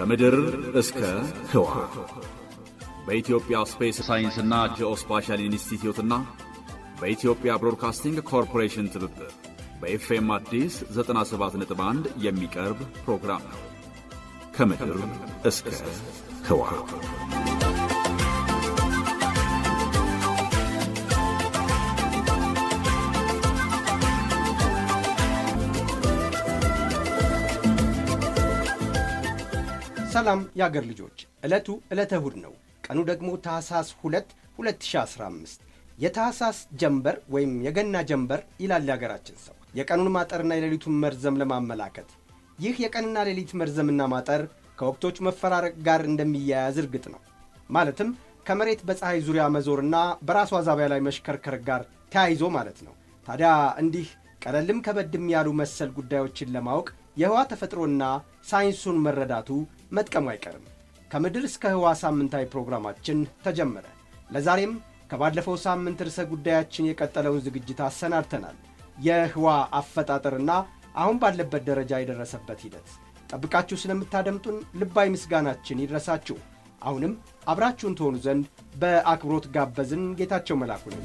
ከምድር እስከ ህዋ በኢትዮጵያ ስፔስ ሳይንስና ጂኦስፓሻል ኢንስቲትዩትና በኢትዮጵያ ብሮድካስቲንግ ኮርፖሬሽን ትብብር በኤፍኤም አዲስ 97.1 የሚቀርብ ፕሮግራም ነው። ከምድር እስከ ህዋ ሰላም ያገር ልጆች ዕለቱ ዕለተ እሁድ ነው። ቀኑ ደግሞ ታህሳስ 2 2015 የታህሳስ ጀንበር ወይም የገና ጀንበር ይላል ያገራችን ሰው የቀኑን ማጠርና የሌሊቱን መርዘም ለማመላከት። ይህ የቀንና ሌሊት መርዘምና ማጠር ከወቅቶች መፈራረቅ ጋር እንደሚያያዝ እርግጥ ነው። ማለትም ከመሬት በፀሐይ ዙሪያ መዞርና በራሷ ዛቢያ ላይ መሽከርከር ጋር ተያይዞ ማለት ነው። ታዲያ እንዲህ ቀለልም ከበድም ያሉ መሰል ጉዳዮችን ለማወቅ የህዋ ተፈጥሮና ሳይንሱን መረዳቱ መጥቀሙ አይቀርም። ከምድር እስከ ህዋ ሳምንታዊ ፕሮግራማችን ተጀመረ። ለዛሬም ከባለፈው ሳምንት ርዕሰ ጉዳያችን የቀጠለውን ዝግጅት አሰናድተናል። የህዋ አፈጣጠርና አሁን ባለበት ደረጃ የደረሰበት ሂደት ጠብቃችሁ ስለምታደምጡን ልባዊ ምስጋናችን ይድረሳችሁ። አሁንም አብራችሁን ትሆኑ ዘንድ በአክብሮት ጋበዝን። ጌታቸው መላኩ ነው።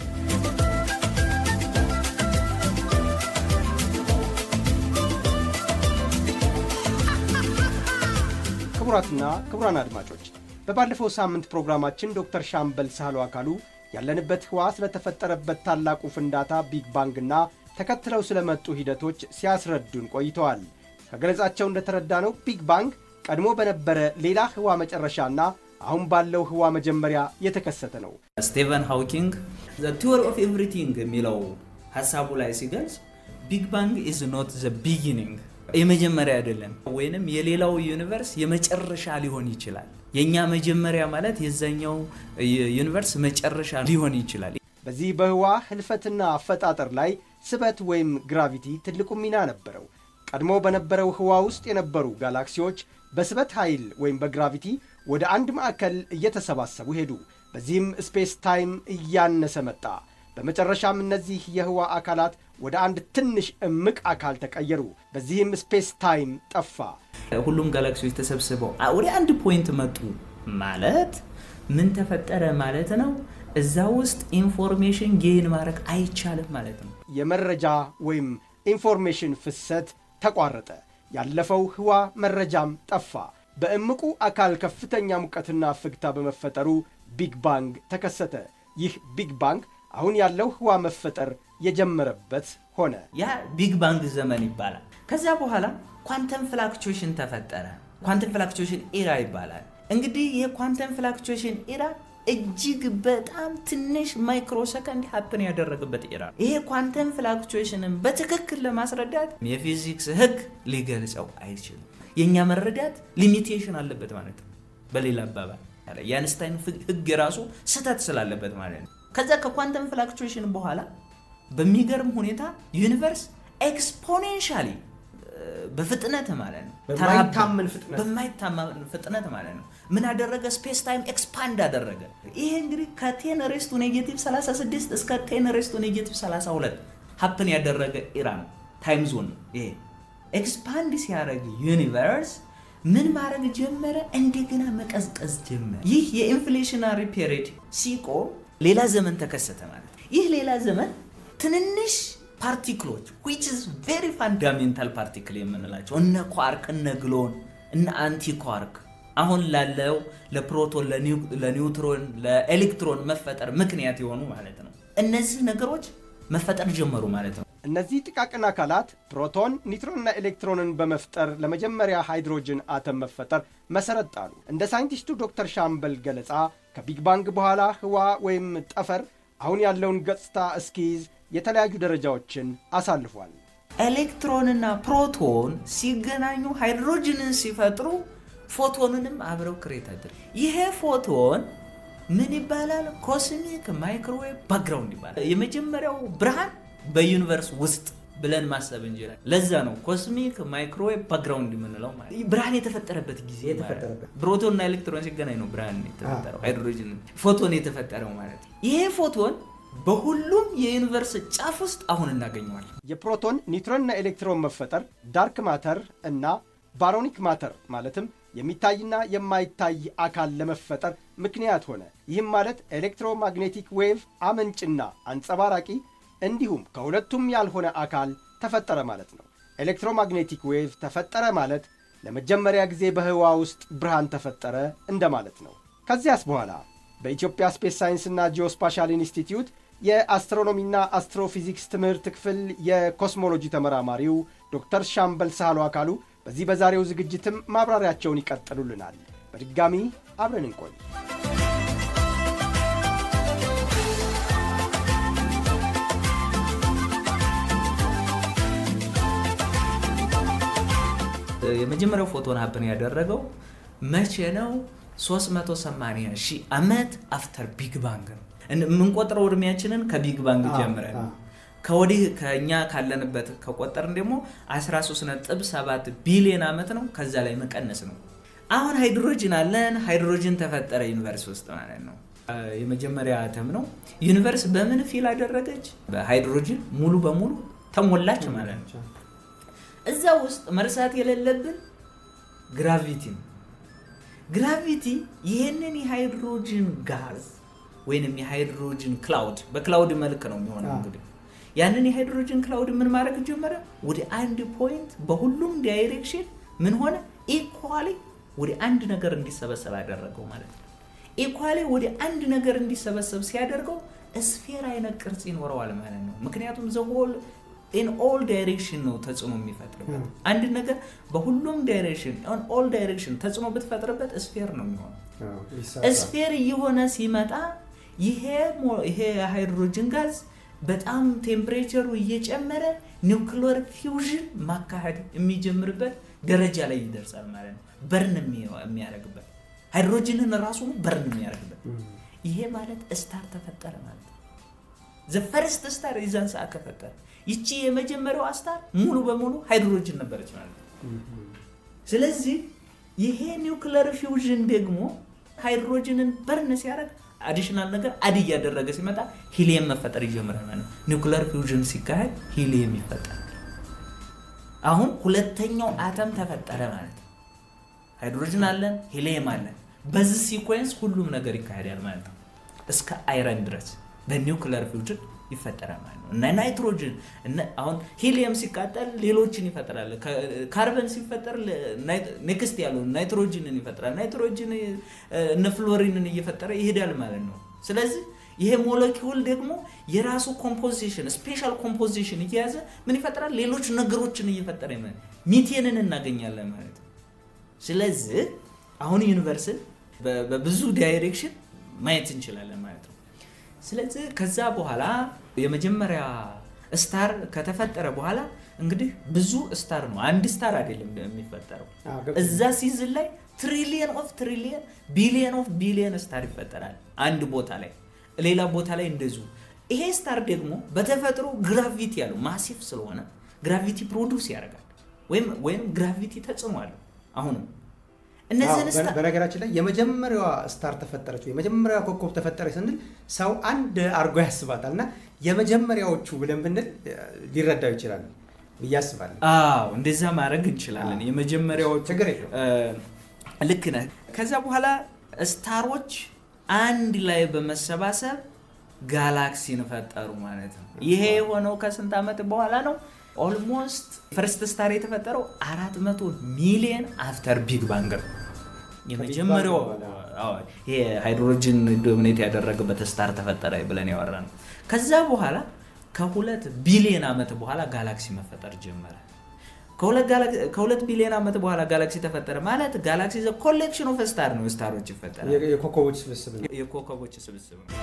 ክቡራትና ክቡራን አድማጮች በባለፈው ሳምንት ፕሮግራማችን ዶክተር ሻምበል ሳህሉ አካሉ ያለንበት ህዋ ስለተፈጠረበት ታላቁ ፍንዳታ ቢግ ባንግና ተከትለው ስለመጡ ሂደቶች ሲያስረዱን ቆይተዋል። ከገለጻቸው እንደተረዳነው ቢግ ባንግ ቀድሞ በነበረ ሌላ ህዋ መጨረሻና አሁን ባለው ህዋ መጀመሪያ የተከሰተ ነው። ስቲቨን ሃውኪንግ the theory of everything የሚለው ሐሳቡ ላይ ሲገልጽ ቢግ ባንግ is not the beginning የመጀመሪያ አይደለም ወይንም የሌላው ዩኒቨርስ የመጨረሻ ሊሆን ይችላል። የኛ መጀመሪያ ማለት የዛኛው ዩኒቨርስ መጨረሻ ሊሆን ይችላል። በዚህ በህዋ ህልፈትና አፈጣጠር ላይ ስበት ወይም ግራቪቲ ትልቁ ሚና ነበረው። ቀድሞ በነበረው ህዋ ውስጥ የነበሩ ጋላክሲዎች በስበት ኃይል ወይም በግራቪቲ ወደ አንድ ማዕከል እየተሰባሰቡ ሄዱ። በዚህም ስፔስ ታይም እያነሰ መጣ። በመጨረሻም እነዚህ የህዋ አካላት ወደ አንድ ትንሽ እምቅ አካል ተቀየሩ። በዚህም ስፔስ ታይም ጠፋ። ሁሉም ጋላክሲዎች ተሰብስበው ወደ አንድ ፖይንት መጡ ማለት ምን ተፈጠረ ማለት ነው? እዛ ውስጥ ኢንፎርሜሽን ጌን ማድረግ አይቻልም ማለት ነው። የመረጃ ወይም ኢንፎርሜሽን ፍሰት ተቋረጠ። ያለፈው ህዋ መረጃም ጠፋ። በእምቁ አካል ከፍተኛ ሙቀትና ፍግታ በመፈጠሩ ቢግ ባንግ ተከሰተ። ይህ ቢግ ባንግ አሁን ያለው ህዋ መፈጠር የጀመረበት ሆነ። ያ ቢግ ባንግ ዘመን ይባላል። ከዛ በኋላ ኳንተም ፍላክቹዌሽን ተፈጠረ። ኳንተም ፍላክቹዌሽን ኤራ ይባላል። እንግዲህ የኳንተም ፍላክቹዌሽን ኤራ እጅግ በጣም ትንሽ ማይክሮ ሰከንድ ሀፕን ያደረገበት ኤራ። ይሄ ኳንተም ፍላክቹዌሽንን በትክክል ለማስረዳት የፊዚክስ ህግ ሊገልጸው አይችልም። የኛ መረዳት ሊሚቴሽን አለበት ማለት ነው። በሌላ አባባል የአይንስታይን ህግ ራሱ ስህተት ስላለበት ማለት ነው። ከዛ ከኳንተም ፍላክቹዌሽን በኋላ በሚገርም ሁኔታ ዩኒቨርስ ኤክስፖኔንሻሊ በፍጥነት ማለት ነው በማይታመን ፍጥነት ማለት ነው ምን አደረገ? ስፔስ ታይም ኤክስፓንድ አደረገ። ይሄ እንግዲህ ከ10 ሬስ ቱ ኔጌቲቭ 36 እስከ 10 ሬስ ቱ ኔጌቲቭ 32 ሀፕን ያደረገ ኢራ ነው። ታይም ዞን ይሄ ኤክስፓንድ ሲያደርግ ዩኒቨርስ ምን ማድረግ ጀመረ? እንደገና መቀዝቀዝ ጀመረ። ይህ የኢንፍሌሽናሪ ፔሪድ ሲቆም ሌላ ዘመን ተከሰተ ማለት ነው። ይህ ሌላ ዘመን ትንንሽ ፓርቲክሎች which is very fundamental particle የምንላቸው እነ ኳርክ እነ ግሎን እነ አንቲ ኳርክ አሁን ላለው ለፕሮቶን ለኒውትሮን ለኤሌክትሮን መፈጠር ምክንያት የሆኑ ማለት ነው። እነዚህ ነገሮች መፈጠር ጀመሩ ማለት ነው። እነዚህ ጥቃቅን አካላት ፕሮቶን ኒውትሮንና ኤሌክትሮንን በመፍጠር ለመጀመሪያ ሃይድሮጅን አተም መፈጠር መሰረት ጣሉ። እንደ ሳይንቲስቱ ዶክተር ሻምበል ገለጻ ከቢግ ባንግ በኋላ ህዋ ወይም ጠፈር አሁን ያለውን ገጽታ እስኪይዝ የተለያዩ ደረጃዎችን አሳልፏል። ኤሌክትሮንና ፕሮቶን ሲገናኙ ሃይድሮጅንን ሲፈጥሩ ፎቶንንም አብረው ክሬት አድርገው ይሄ ፎቶን ምን ይባላል? ኮስሚክ ማይክሮዌቭ ባክግራውንድ ይባላል። የመጀመሪያው ብርሃን በዩኒቨርስ ውስጥ ብለን ማሰብ እንችላለን። ለዛ ነው ኮስሚክ ማይክሮዌቭ ባክግራውንድ የምንለው ማለት ብርሃን የተፈጠረበት ጊዜ የተፈጠረበት ፕሮቶንና ኤሌክትሮን ሲገናኙ ነው ብርሃን የተፈጠረው ሃይድሮጅን ፎቶን የተፈጠረው ማለት ነው። ይሄ ፎቶን በሁሉም የዩኒቨርስ ጫፍ ውስጥ አሁን እናገኘዋለን። የፕሮቶን ኒውትሮንና ኤሌክትሮን መፈጠር ዳርክ ማተር እና ባሮኒክ ማተር ማለትም የሚታይና የማይታይ አካል ለመፈጠር ምክንያት ሆነ። ይህም ማለት ኤሌክትሮማግኔቲክ ዌቭ አመንጭና አንጸባራቂ እንዲሁም ከሁለቱም ያልሆነ አካል ተፈጠረ ማለት ነው። ኤሌክትሮማግኔቲክ ዌቭ ተፈጠረ ማለት ለመጀመሪያ ጊዜ በህዋ ውስጥ ብርሃን ተፈጠረ እንደማለት ነው። ከዚያስ በኋላ በኢትዮጵያ ስፔስ ሳይንስና ጂኦስፓሻል ኢንስቲትዩት የአስትሮኖሚና አስትሮፊዚክስ ትምህርት ክፍል የኮስሞሎጂ ተመራማሪው ዶክተር ሻምበል ሳህሉ አካሉ በዚህ በዛሬው ዝግጅትም ማብራሪያቸውን ይቀጥሉልናል። በድጋሚ አብረን እንቆይ። የመጀመሪያው ፎቶን ሀፕን ያደረገው መቼ ነው? 380 ሺህ ዓመት አፍተር ቢግ ባንግ ነው። የምንቆጥረው እድሜያችንን ከቢግ ባንግ ጀምረን ከወዲህ ከኛ ካለንበት ከቆጠርን ደግሞ 13.7 ቢሊዮን ዓመት ነው። ከዛ ላይ መቀነስ ነው። አሁን ሃይድሮጅን አለን። ሃይድሮጅን ተፈጠረ ዩኒቨርስ ውስጥ ማለት ነው። የመጀመሪያ አተም ነው። ዩኒቨርስ በምን ፊል አደረገች? በሃይድሮጅን ሙሉ በሙሉ ተሞላች ማለት ነው። እዛ ውስጥ መርሳት የሌለብን ግራቪቲ ነው። ግራቪቲ ይሄንን የሃይድሮጅን ጋዝ ወይንም የሃይድሮጅን ክላውድ በክላውድ መልክ ነው የሚሆነው። እንግዲህ ያንን የሃይድሮጅን ክላውድ ምን ማድረግ ጀመረ? ወደ አንድ ፖይንት በሁሉም ዳይሬክሽን ምን ሆነ? ኢኳሊ ወደ አንድ ነገር እንዲሰበሰብ ያደረገው ማለት ነው። ኢኳሊ ወደ አንድ ነገር እንዲሰበሰብ ሲያደርገው ስፌር አይነት ቅርጽ ይኖረዋል ማለት ነው። ምክንያቱም ዘሆል in all direction ነው ተጽዕኖ የሚፈጥርበት። አንድ ነገር በሁሉም ዳይሬክሽን on all direction ተጽዕኖ ብትፈጥርበት ስፌር ነው የሚሆነው። ስፌር የሆነ ሲመጣ ይሄ ሃይድሮጅን ጋዝ በጣም ቴምፕሬቸሩ እየጨመረ ኒውክሊየር ፊውዥን ማካሄድ የሚጀምርበት ደረጃ ላይ ይደርሳል ማለት ነው። በርን የሚያደርግበት ሃይድሮጅንን ራሱ በርን የሚያደርግበት ይሄ ማለት ስታር ተፈጠረ ማለት ነው። the first star ይዛን ሰዓት ተፈጠረ። ይቺ የመጀመሪያው ስታር ሙሉ በሙሉ ሃይድሮጅን ነበረች ማለት ነው። ስለዚህ ይሄ ኒውክሊየር ፊውዥን ደግሞ ሃይድሮጅንን በርን ሲያደርግ አዲሽናል ነገር አድ ያደረገ ሲመጣ ሂሊየም መፈጠር ይጀምራል ማለት ነው። ኒውክሊየር ፊውዥን ሲካሄድ ሂሊየም ይፈጠራል። አሁን ሁለተኛው አተም ተፈጠረ ማለት ነው። ሃይድሮጅን አለን፣ ሂሊየም አለን። በዚህ ሲኩዌንስ ሁሉም ነገር ይካሄዳል ማለት ነው። እስከ አይረን ድረስ በኒውክሊየር ፊውዥን ይፈጠራል ማለት ነው። እና ናይትሮጅን አሁን ሂሊየም ሲቃጠል ሌሎችን ይፈጠራል። ካርበን ሲፈጠር ኔክስት ያለው ናይትሮጅንን ይፈጠራል። ናይትሮጅን እነ ፍሎሪንን እየፈጠረ ይሄዳል ማለት ነው። ስለዚህ ይሄ ሞለኪውል ደግሞ የራሱ ኮምፖዚሽን ስፔሻል ኮምፖዚሽን እየያዘ ምን ይፈጠራል? ሌሎች ነገሮችን እየፈጠረ ማለት ሚቴንን እናገኛለን ማለት ነው። ስለዚህ አሁን ዩኒቨርስን በብዙ ዳይሬክሽን ማየት እንችላለን ማለት ነው። ስለዚህ ከዛ በኋላ የመጀመሪያ ስታር ከተፈጠረ በኋላ እንግዲህ ብዙ ስታር ነው፣ አንድ ስታር አይደለም የሚፈጠረው። እዛ ሲዝን ላይ ትሪሊየን ቢሊየን ስታር ይፈጠራል አንድ ቦታ ላይ፣ ሌላ ቦታ ላይ እንደዚሁ። ይሄ ስታር ደግሞ በተፈጥሮ ግራቪቲ ያለው ማሲቭ ስለሆነ ግራቪቲ ፕሮዲውስ ያደርጋል ወይም ግራቪቲ ተጽዕኖ አለው። አሁን በነገራችን ላይ የመጀመሪያዋ ስታር ተፈጠረች ወይ የመጀመሪያዋ ኮከብ ተፈጠረች ስንል ሰው አንድ አርጎ ያስባታልና የመጀመሪያዎቹ ብለን ብንል ሊረዳው ይችላል ብዬ አስባለሁ። እንደዛ ማድረግ እንችላለን። የመጀመሪያዎቹ ልክ ነህ። ከዛ በኋላ ስታሮች አንድ ላይ በመሰባሰብ ጋላክሲን ፈጠሩ ማለት ነው። ይሄ የሆነው ከስንት ዓመት በኋላ ነው? ኦልሞስት ፈርስት ስታር የተፈጠረው 400 ሚሊዮን አፍተር ቢግ ባንግ ነው። የመጀመሪያው ይሄ ሃይድሮጅን ዶሚኔት ያደረገበት ስታር ተፈጠረ ብለን ያወራነው። ከዛ በኋላ ከ2 ቢሊዮን ዓመት በኋላ ጋላክሲ መፈጠር ጀመረ። ከ2 ቢሊዮን ዓመት በኋላ ጋላክሲ ተፈጠረ ማለት ጋላክሲ ዘ ኮሌክሽን ኦፍ ስታር ነው። ስታሮች ይፈጠራል። የኮከቦች ስብስብ ነው። የኮከቦች ስብስብ ነው።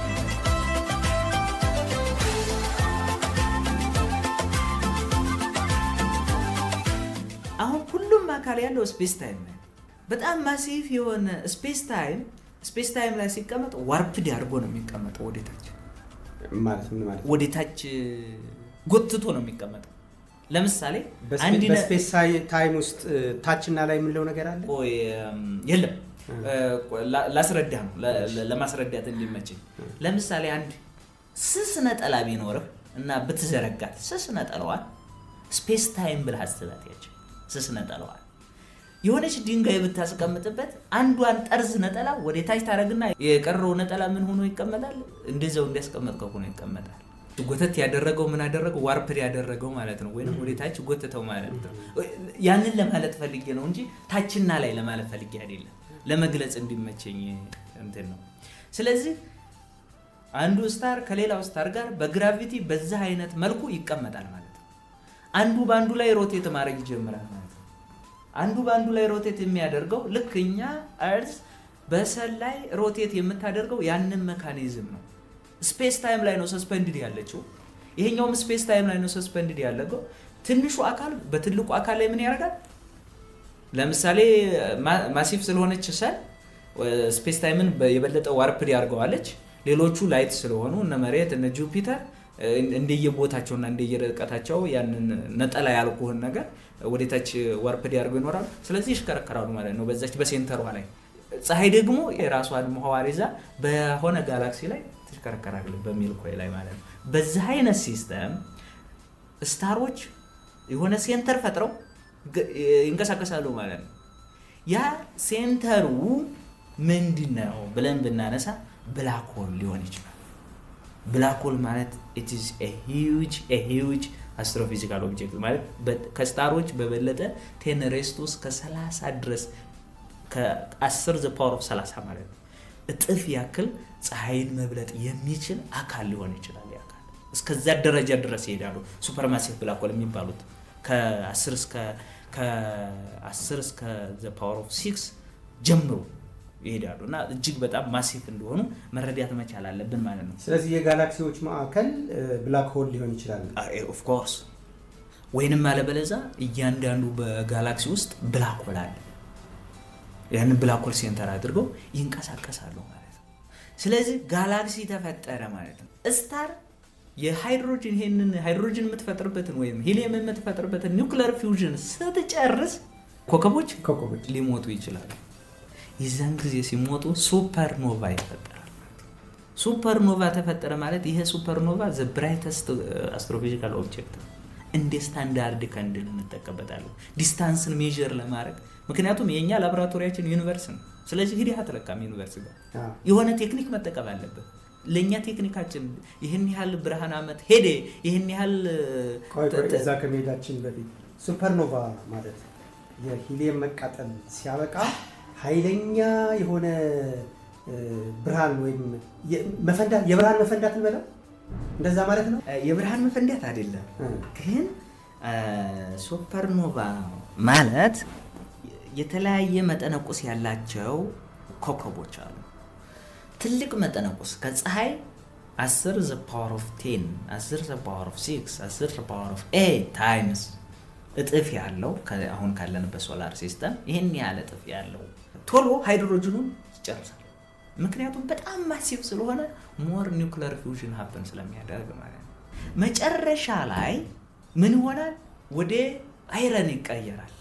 አሁን ሁሉም አካል ያለው ስፔስ ታይም ነው። በጣም ማሲቭ የሆነ ስፔስ ታይም ላይ ሲቀመጥ ዋርፕድ አድርጎ ነው የሚቀመጠው። ወደታች ማለት ምን ማለት? ወደታች ጎትቶ ነው የሚቀመጠው። ለምሳሌ አንድ በስፔስ ታይም ውስጥ ታችና ላይ ምንለው ነገር አለ? የለም። ላስረዳ ነው ለማስረዳት እንዲመች። ለምሳሌ አንድ ስስ ነጠላ ቢኖርህ እና ብትዘረጋት ስስ ነጠላዋን ስፔስ ታይም ብለህ አስባት። ያቺ ስስ ነጠላዋን የሆነች ድንጋይ ብታስቀምጥበት አንዷን ጠርዝ ነጠላ ወደ ታች ታረግና የቀረው ነጠላ ምን ሆኖ ይቀመጣል እንደዛው እንዲያስቀመጥከው ሆኖ ይቀመጣል ጎተት ያደረገው ምን አደረገው ዋርፕድ ያደረገው ማለት ነው ወይንም ወደ ታች ጎተተው ማለት ነው ያንን ለማለት ፈልጌ ነው እንጂ ታችና ላይ ለማለት ፈልጌ አይደለም ለመግለጽ እንዲመቸኝ እንትን ነው ስለዚህ አንዱ ስታር ከሌላው ስታር ጋር በግራቪቲ በዛ አይነት መልኩ ይቀመጣል ማለት ነው አንዱ ባንዱ ላይ ሮቴት ማድረግ ይጀምራል ማለት ነው አንዱ ባንዱ ላይ ሮቴት የሚያደርገው ልክኛ አርዝ በሰል ላይ ሮቴት የምታደርገው ያንን ሜካኒዝም ነው ስፔስ ታይም ላይ ነው ሰስፔንድድ ያለችው ይሄኛውም ስፔስ ታይም ላይ ነው ሰስፔንድድ ያለገው ትንሹ አካል በትልቁ አካል ላይ ምን ያደርጋል ለምሳሌ ማሲቭ ስለሆነች ሰል ስፔስ ታይምን የበለጠ ዋርፕድ ያርገዋለች ሌሎቹ ላይት ስለሆኑ እነ መሬት እነ ጁፒተር እንደየቦታቸውና እንደየርቀታቸው ያንን ነጠላ ያልኩህን ነገር ወደታች ዋርፕድ ያርገው ይኖራል ስለዚህ ይሽከረከራሉ ማለት ነው በዛች በሴንተሯ ላይ ፀሐይ ደግሞ የራሷን ምህዋር ይዛ በሆነ ጋላክሲ ላይ ትሽከረከራለች በሚልኮይ ላይ ማለት ነው በዛ አይነት ሲስተም ስታሮች የሆነ ሴንተር ፈጥረው ይንቀሳቀሳሉ ማለት ነው ያ ሴንተሩ ምንድነው ብለን ብናነሳ ብላክ ሆል ሊሆን ይችላል ብላክ ሆል ማለት it is a huge astrophysical object ማለት ከስታሮች በበለጠ 10 raised to 30 ድረስ ከ10 the power of 30 ማለት ነው እጥፍ ያክል ፀሐይን መብለጥ የሚችል አካል ሊሆን ይችላል ያካል እስከዛ ደረጃ ድረስ ይሄዳሉ ሱፐርማሲቭ ብላክ ሆል የሚባሉት ከ10 እስከ the power of 6 ጀምሮ ይሄዳሉና እጅግ በጣም ማሲቭ እንደሆኑ መረዳት መቻል አለብን ማለት ነው ስለዚህ የጋላክሲዎች ማዕከል ብላክ ሆል ሊሆን ይችላል ኦፍ ኮርስ ወይንም አለበለዛ እያንዳንዱ በጋላክሲ ውስጥ ብላክ ሆል አለ ያን ብላክ ሆል ሴንተር አድርገው ይንቀሳቀሳሉ ማለት ነው ስለዚህ ጋላክሲ ተፈጠረ ማለት ነው ስታር የሃይድሮጅን ይሄንን ሃይድሮጅን የምትፈጥርበትን ወይም ሂሊየም የምትፈጥርበትን ኒውክሊየር ፊውዥን ስትጨርስ ኮከቦች ሊሞቱ ይችላሉ ይዛን ጊዜ ሲሞቱ ሱፐርኖቫ ይፈጠራል ሱፐርኖቫ ተፈጠረ ማለት ይሄ ሱፐርኖቫ the brightest astrophysical object እንደ ስታንዳርድ ካንድል እንጠቀበታለን ዲስታንስን ሜዠር ለማድረግ ምክንያቱም የኛ ላቦራቶሪያችን ዩኒቨርስ ነው ስለዚህ ሂዲ አትለካም ዩኒቨርስ ጋር የሆነ ቴክኒክ መጠቀም አለበት ለኛ ቴክኒካችን ይሄን ያህል ብርሃን አመት ሄደ ይሄን ያህል እዛ ከመሄዳችን በፊት ሱፐርኖቫ ማለት የሂሊየም መቃጠል ሲያበቃ ኃይለኛ የሆነ ብርሃን ወይም መፈንዳት የብርሃን መፈንዳት እንበለው እንደዛ ማለት ነው የብርሃን መፈንዳት አይደለም ግን ሱፐርኖቫ ማለት የተለያየ መጠነቁስ ያላቸው ኮከቦች አሉ ትልቅ መጠነቁስ ከፀሐይ 10 the power of 10 10 the power of 6 10 the power of 8 times እጥፍ ያለው አሁን ካለንበት ሶላር ሲስተም ይሄን ያለ እጥፍ ያለው ቶሎ ሃይድሮጅኑን ይጨርሳል ምክንያቱም በጣም ማሲቭ ስለሆነ ሞር ኒውክሊየር ፊውዥን ሃፕን ስለሚያደርግ ማለት ነው መጨረሻ ላይ ምን ይሆናል ወደ አይረን ይቀየራል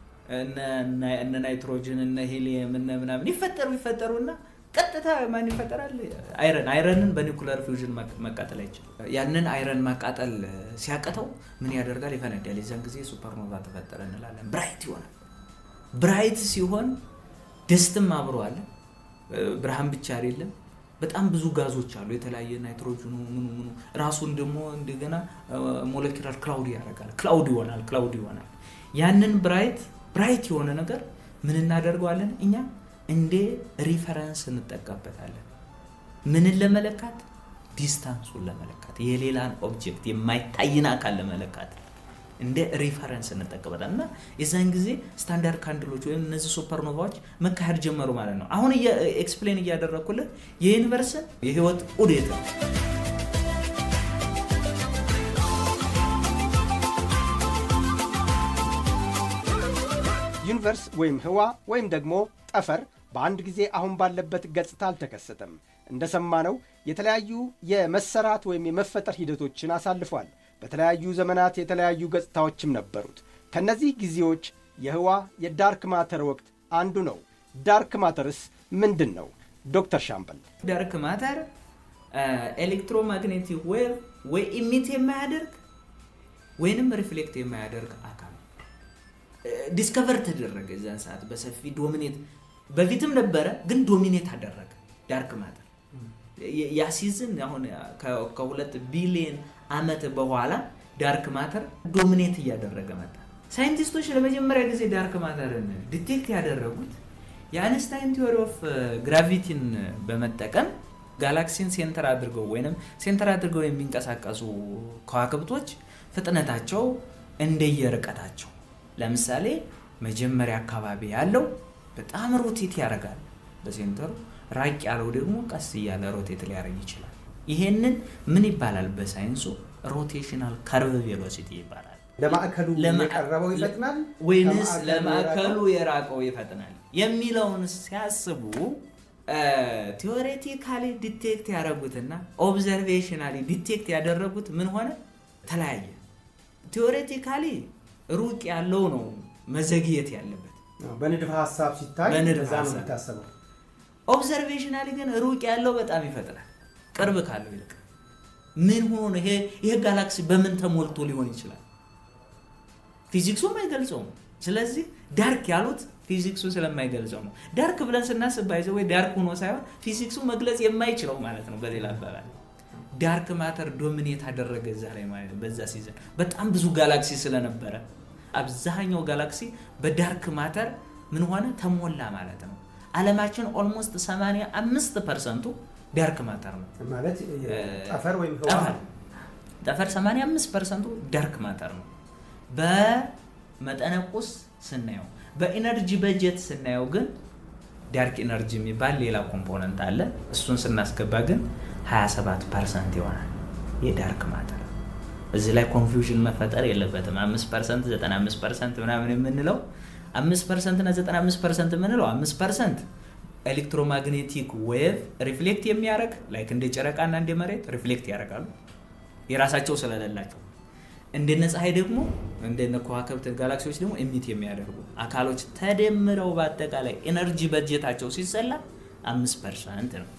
እነ ናይትሮጅን እነ ሂሊየም እነ ምናምን ይፈጠሩና ቀጥታ ማን ይፈጠራል አይረንን በኒውክሊየር ፊውዥን መቃጠል አይችልም ያንን አይረን ማቃጠል ሲያቀተው ምን ያደርጋል ይፈነዳል የዛን ጊዜ ሱፐርኖቫ ተፈጠረ እንላለን ብራይት ይሆናል ብራይት ሲሆን ደስትም አብሮ አለ ብርሃን ብቻ አይደለም በጣም ብዙ ጋዞች አሉ የተለያየ ናይትሮጅኑ ምኑ ራሱን ደግሞ እንደገና ሞለኪውላር ክላውድ ያደርጋል ክላውድ ይሆናል ያንን ብራይት የሆነ ነገር ምን እናደርጋለን እኛ እንደ ሪፈረንስ እንጠቀምበታለን ምንን ለመለካት ዲስታንሱን ለመለካት የሌላን ኦብጀክት የማይታይና አካል ለመለካት እንደ ሪፈረንስ እንጠቀምበታልና የዛን ጊዜ ስታንዳርድ ካንድሎች ወይም እነዚህ ሱፐርኖቫዎች መካሄድ ጀመሩ ማለት ነው አሁን ኤክስፕሌን ያደረኩልህ የዩኒቨርስን የህይወት ዑደት ዩኒቨርስ ወይም ህዋ ወይም ደግሞ ጠፈር በአንድ ጊዜ አሁን ባለበት ገጽታ አልተከሰተም እንደሰማነው የተለያዩ የመሰራት ወይም የመፈጠር ሂደቶችን አሳልፏል በተለያዩ ዘመናት የተለያዩ ገጽታዎችም ነበሩት ከነዚህ ጊዜዎች የህዋ የዳርክ ማተር ወቅት አንዱ ነው ዳርክ ማተርስ ምንድነው ዶክተር ሻምበል ዳርክ ማተር ኤሌክትሮማግኔቲክ ዌቭ ወይ ኢሚት የማያደርግ ወይንም ሪፍሌክት የማያደርግ አካል ዲስከቨር ተደረገ እዛን ሰዓት በሰፊ ዶሚኔት በፊትም ነበረ ግን ዶሚኔት አደረገ ዳርክ ማተር ያ ሲዝን አሁን ከ2 ቢሊዮን አመት በኋላ ዳርክ ማተር ዶሚኔት ያደረገ መጣ ሳይንቲስቶች ለመጀመሪያ ጊዜ ዳርክ ማተርን ዲቴክት ያደረጉት የአይንስታይን ቲዮሪ ኦፍ ግራቪቲን በመጠቀም ጋላክሲን ሴንተር አድርገው ወይንም ሴንተር አድርገው የሚንቀሳቀሱ ከዋክብቶች ፍጥነታቸው እንደየርቀታቸው ለምሳሌ መጀመሪያ አካባቢ ያለው በጣም ሮቴት ያደርጋል በሴንተሩ ራቅ ያለው ደግሞ ቀስ ያለ ሮቴት ሊያደርግ ይችላል ይሄንን ምን ይባላል በሳይንሱ ሮቴሽናል ከርቭ ቬሎሲቲ ይባላል ለማዕከሉ የቀረበው ይፈጥናል ወይንስ ለማዕከሉ የራቀው ይፈጥናል የሚለውን ሲያስቡ ቲዮሬቲካሊ ዲቴክት ያደረጉትና ኦብዘርቬሽናሊ ዲቴክት ያደረጉት ምን ሆነ ተለያየ ቲዮሬቲካሊ ሩቅ ያለው ነው መዘግየት ያለበት በንድፈ ሐሳብ ሲታይ በንድፈ ዛኑ ሐሳብ ተታሰበው ኦብዘርቬሽናሊ ግን ሩቅ ያለው በጣም ይፈጥናል ቅርብ ካለው ይልቅ ምን ሆኖ ይሄ ጋላክሲ በምን ተሞልቶ ሊሆን ይችላል ፊዚክሱም አይገልጸውም ስለዚህ ዳርክ ያሉት ፊዚክሱ ስለማይገልጸው ነው ዳርክ ብለን ስናስብ ባይዘው ወይ ዳርክ ሆኖ ሳይሆን ፊዚክሱ መግለጽ የማይችለው ማለት ነው በሌላ አባባል ዳርክ ማተር ዶሚኔት አደረገ ዛሬ ማለት በዛ ሲዝን በጣም ብዙ ጋላክሲ ስለነበረ አብዛኛው ጋላክሲ በዳርክ ማተር ምን ሆነ ተሞላ ማለት ነው ዓለማችን ኦልሞስት 85% ዳርክ ማተር ነው ማለት ጠፈር ወይም ህዋ ጠፈር 85% ዳርክ ማተር ነው በመጠነቁስ ስናየው በኢነርጂ በጀት ስናየው ግን ዳርክ ኢነርጂ የሚባል ሌላ ኮምፖነንት አለ እሱን ስናስገባ ግን 27% ይሆናል የዳርክ ማተር እዚህ ላይ ኮንፊውዥን መፈጠር የለበትም 5% 95% ምናምን የምንለው 5% እና 95% የምንለው 5% ኤሌክትሮማግኔቲክ ዌቭ ሪፍሌክት የሚያደርግ ላይክ እንደ ጨረቃና እንደ መሬት ሪፍሌክት ያደርጋሉ የራሳቸው ስለሌላቸው እንደነ ፀሐይ ደግሞ እንደነ ከዋክብት ጋላክሲዎች ደግሞ ኤሚት የሚያደርጉ አካሎች ተደምረው በአጠቃላይ ኤነርጂ በጀታቸው ሲሰላ 5% ነው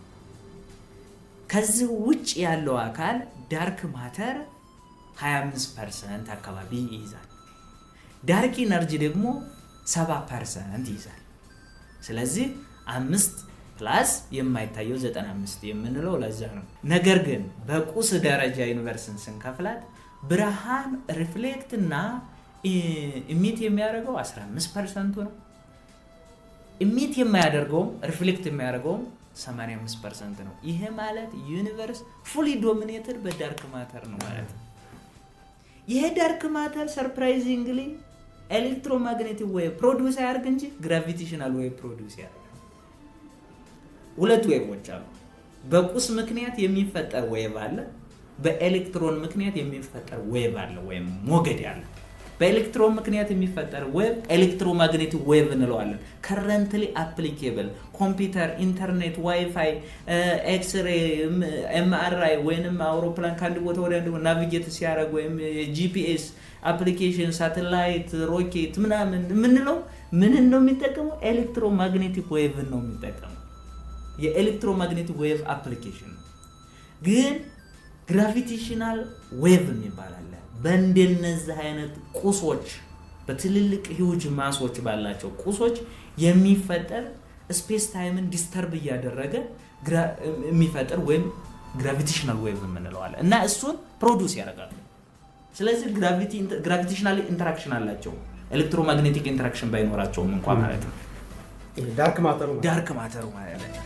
ከዚህ ውጭ ያለው አካል ዳርክ ማተር 25% አካባቢ ይይዛል ዳርክ ኢነርጂ ደግሞ 7% ይይዛል ስለዚህ 5 ፕላስ የማይታየው 95 የምንለው ለዛ ነው ነገር ግን በቁስ ደረጃ ዩኒቨርስን ስንከፍላት ብርሃን ሪፍሌክት እና ኢሚት የሚያደርገው 15% ነው ኢሚት የማያደርገው ሪፍሌክት የሚያደርገው 85% ነው ይሄ ማለት ዩኒቨርስ ፉሊ ዶሚኔትድ በዳርክ ማተር ነው ማለት ይሄ ዳርክ ማተር ሰርፕራይዚንግሊ ኤሌክትሮማግኔቲክ ዌቭ ፕሮዲዩስ ያደርግ እንጂ ግራቪቴሽናል ዌቭ ፕሮዲዩስ ያደርግ ሁለት ዌቮች አሉ በቁስ ምክንያት የሚፈጠር ዌቭ አለ በኤሌክትሮን ምክንያት የሚፈጠር ዌቭ አለ ወይም ሞገድ ያለ በኤሌክትሮን ምክንያት የሚፈጠር ዌቭ ኤሌክትሮማግኔቲክ ዌቭ እንለዋለን ከረንትሊ አፕሊኬብል ኮምፒውተር ኢንተርኔት ዋይፋይ ኤክስሬ ኤምአርአይ ወይንም አውሮፕላን ካንድ ቦታ ወደ አንድ ናቪጌት ሲያደርግ ወይም ጂፒኤስ አፕሊኬሽን ሳተላይት ሮኬት ምናምን ምንለው ምን ነው የሚጠቀመው ኤሌክትሮማግኔቲክ ዌቭ ነው የሚጠቀመው የኤሌክትሮማግኔቲክ ዌቭ አፕሊኬሽን ግን ግራቪቴሽናል ዌቭ የሚባላል በእንደነዚህ አይነት ቁሶች በትልልቅ ሂውጅ ማሶች ባላቸው ቁሶች የሚፈጠር ስፔስ ታይምን ዲስተርብ ያደረገ የሚፈጠር ወይም ግራቪቴሽናል ዌቭ የምንለዋለን እና እሱን ፕሮዲዩስ ያደርጋሉ ስለዚህ ግራቪቴሽናል ኢንተራክሽን አላቸው ኤሌክትሮማግኔቲክ ኢንተራክሽን ባይኖራቸውም እንኳን ማለት ነው ዳርክ ማተሩ ማለት ነው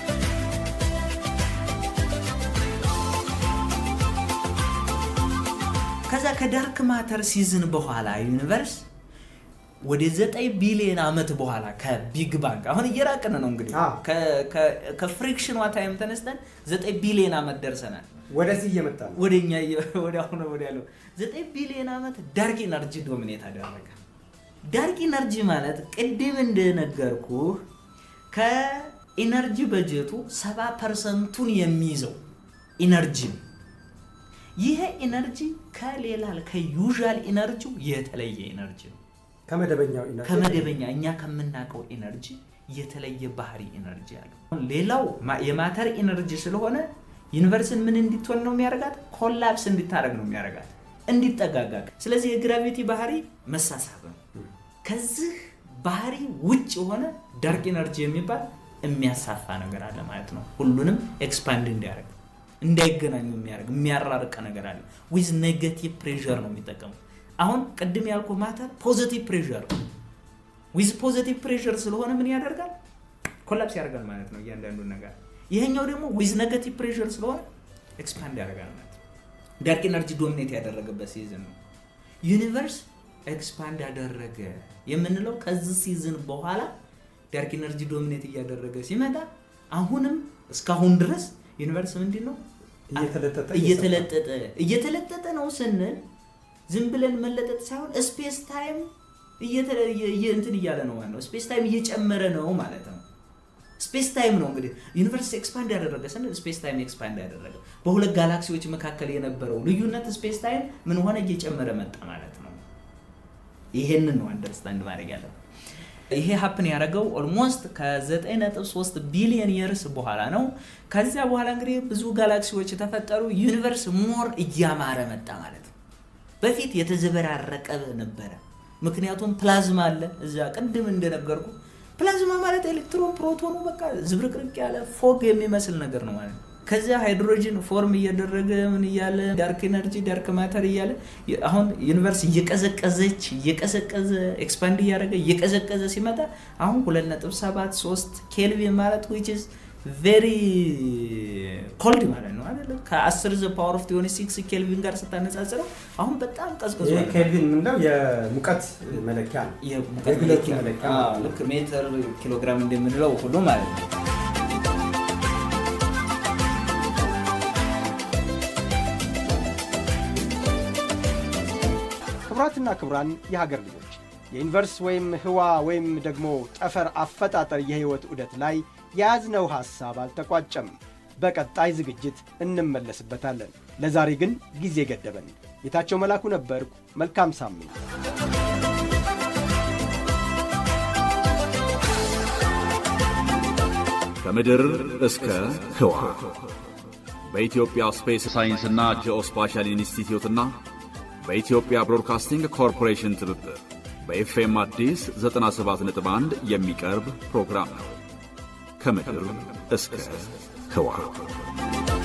ከዛ ከዳርክ ማተር ሲዝን በኋላ ዩኒቨርስ ወደ 9 ቢሊዮን አመት በኋላ ከቢግ ባንግ አሁን እየራቀን ነው እንግዲህ ከፍሪክሽን ታይም ተነስተን 9 ቢሊዮን አመት ደርሰናል ወደዚህ እየመጣ ነው ወደኛ ወደ አሁን ወደ ያለው 9 ቢሊዮን አመት ዳርክ ኢነርጂ ዶሚኔት አደረገ ዳርክ ኢነርጂ ማለት ቅድም እንደነገርኩ ከኢነርጂ በጀቱ 7%ን የሚይዘው ኢነርጂ ይሄ ኢነርጂ ከሌላል ከዩዥዋል ኢነርጂው የተለየ ኢነርጂ ነው ከመደበኛ እኛ ከምናቀው ኢነርጂ የተለየ ባህሪ ኢነርጂ አለው ሌላው የማተር ኢነርጂ ስለሆነ ዩኒቨርስን ምን እንድትሆን ነው የሚያረጋት ኮላፕስ እንድታረግ ነው የሚያረጋት እንዲጠጋጋ ስለዚህ የግራቪቲ ባህሪ መሳሳብ ነው ከዚህ ባህሪ ውጭ ሆነ ዳርክ ኢነርጂ የሚባል የሚያሳፋ ነገር አለ ማለት ነው ሁሉንም ኤክስፓንድ እንዲያደርግ እንዳይገናኙ የሚያራርቅ ነገር አለ with negative pressure ነው የሚጠቀመው አሁን ቀድም ያልኩ ማተር ፖዚቲቭ ፕሬሸር with positive pressure ስለሆነ ምን ያደርጋል ኮላፕስ ያደርጋል ማለት ነው እያንዳንዱ ነገር ይሄኛው ደግሞ with negative pressure ስለሆነ ኤክስፓንድ ያደርጋል ማለት ነው ዳርክ ኢነርጂ ዶሚኔት ያደረገበት ሲዝን ነው ዩኒቨርስ ኤክስፓንድ ያደረገ የምንለው ከዚህ ሲዝን በኋላ ዳርክ ኢነርጂ ዶሚኔት ያደረገ ሲመጣ አሁንም እስካሁን ድረስ ዩኒቨርስ ምንድነው እየተለጠጠ ነው ስንል ዝም ብለን መለጠጥ ሳይሆን ስፔስ ታይም እንትን ይያለ ነው ማለት ነው ስፔስ ታይም እየጨመረ ነው ማለት ነው ስፔስ ታይም ነው እንግዲህ ዩኒቨርስ ኤክስፓንድ ያደረገ ስንል ስፔስ ታይም ኤክስፓንድ ያደረገ በሁለት ጋላክሲዎች መካከል የነበረው ልዩነት ስፔስ ታይም ምን ሆነ እየጨመረ መጣ ማለት ነው ይሄንን ነው አንደርስታንድ ማድረግ ያለው ይሄ ሀፕን ያደረገው ኦልሞስት ከ9.3 ቢሊዮን years በኋላ ነው ከዚያ በኋላ እንግዲህ ብዙ ጋላክሲዎች ተፈጠሩ ዩኒቨርስ ሞር እያማረ መጣ ማለት ነው በፊት የተዘበራረቀ ነበር ምክንያቱም ፕላዝማ አለ እዛ ቀድም እንደነገርኩ ፕላዝማ ማለት ኤሌክትሮን ፕሮቶኑ በቃ ዝብርቅርቅ ያለ ፎግ የሚመስል ነገር ነው ማለት ከዛ ሃይድሮጅን ፎርም እያደረገ ምን ይያለ ዳርክ ኢነርጂ ዳርክ ማተር ይያለ አሁን ዩኒቨርስ እየቀዘቀዘ ኤክስፓንድ እየቀዘቀዘ ሲመጣ አሁን 2.73 ኬልቪን ማለት which is very cold ማለት ነው አይደል ከ10 the power of 26 ኬልቪን ጋር ስታነጻጽረው አሁን በጣም ቀዝቅዟል ኬልቪን ምንድነው የሙቀት መለኪያ ነው የሙቀት መለኪያ ልክ ሜትር ኪሎግራም እንደምንለው ሁሉ ማለት ነው ክብራትና ክብራን የሀገር ልጆች የዩኒቨርስ ወይም ህዋ ወይም ደግሞ ጠፈር አፈጣጠር የህይወት ዑደት ላይ ያዝነው ሐሳብ አልተቋጨም በቀጣይ ዝግጅት እንመለስበታለን ለዛሬ ግን ጊዜ ገደበን የታቸው መላኩ ነበርኩ መልካም ሳምንት ከምድር እስከ ህዋ በኢትዮጵያ ስፔስ ሳይንስና ጂኦስፓሻል ኢንስቲትዩትና በኢትዮጵያ ብሮድካስቲንግ ኮርፖሬሽን ትብብር በኤፍኤም አዲስ 97.1 የሚቀርብ ፕሮግራም ነው ከምድር እስከ ህዋ